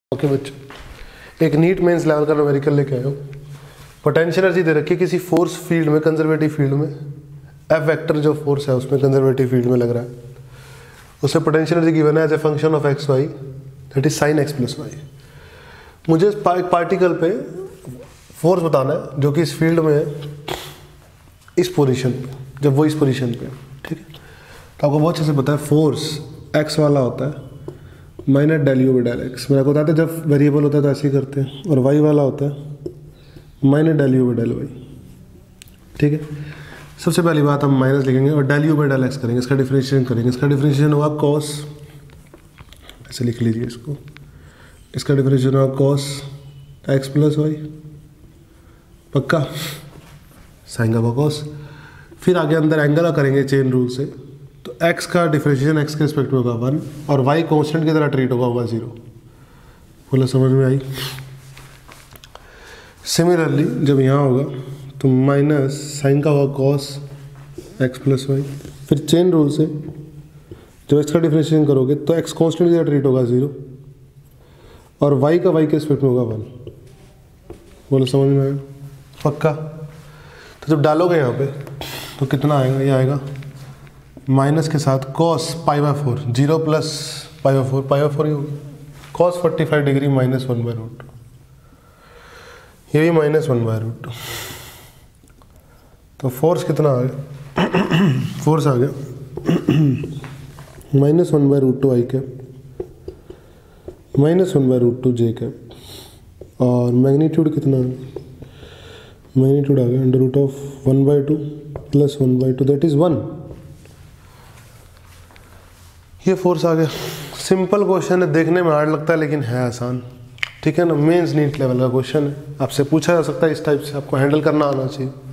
Okay बच्चों, एक NEET mains level का न्यूमेरिकल लेके आया हूँ। पोटेंशियल एनर्जी दे रखी है किसी फोर्स फील्ड में, कंजर्वेटिव फील्ड में। एफ वेक्टर जो फोर्स है उसमें कंजर्वेटिव फील्ड में लग रहा है, उससे पोटेंशियल एनर्जी गिवन है as a function of x y, that is sine x plus y. मुझे एक पार्टिकल पे फोर्स बताना है जो कि इस फील्ड में है, इस पोजीशन पे, जब वो इस पोजीशन पे, ठीक है। तो आपको बहुत अच्छे से पता है फोर्स एक्स वाला होता है minus del u by del x. मेरे को बताते जब वेरिएबल होता है तो ऐसे ही करते हैं, और वाई वाला होता है minus del u by del y, ठीक है। सबसे पहली बात हम माइनस लिखेंगे और del u by del x करेंगे, इसका डिफरेंशिएशन करेंगे। इसका डिफरेंशिएशन होगा कॉस, ऐसे लिख लीजिए इसको, इसका डिफरेंशिएशन होगा कॉस एक्स प्लस वाई, पक्का, साइन का कॉस। फिर आगे अंदर एंगल करेंगे चेन रूल से, तो x का डिफरेंशिएशन x के रिस्पेक्ट में होगा 1 और y कांस्टेंट की तरह ट्रीट होगा 0। बोला समझ में आई? सिमिलरली जब यहाँ होगा तो माइनस साइन का होगा कॉस x प्लस वाई। फिर चेन रूल से जब x का डिफरेंशिएशन करोगे तो x कांस्टेंट की तरह ट्रीट होगा 0 और y का y के रिस्पेक्ट में होगा 1। बोलो समझ में आया? पक्का। तो जब डालोगे यहाँ पे तो कितना आएगा? ये आएगा माइनस के साथ cos pi by 4, 0 plus pi by 4, pi by 4 ही होगी, cos 45 degree minus 1 by root, ये भी माइनस 1 बाय रूट। तो फोर्स कितना आ गया? फोर्स आ गया minus 1 by root two I cap, minus 1 by root two J cap, और मैग्नीट्यूड कितना आ गया? मैग्नीट्यूड आ गया under root of 1 by 2 plus 1 by 2, that is 1। ये फोर्स आ गया। सिंपल क्वेश्चन है, देखने में हार्ड लगता है लेकिन है आसान, ठीक है ना। मेंस नीट लेवल का क्वेश्चन है, आपसे पूछा जा सकता है इस टाइप से, आपको हैंडल करना आना चाहिए।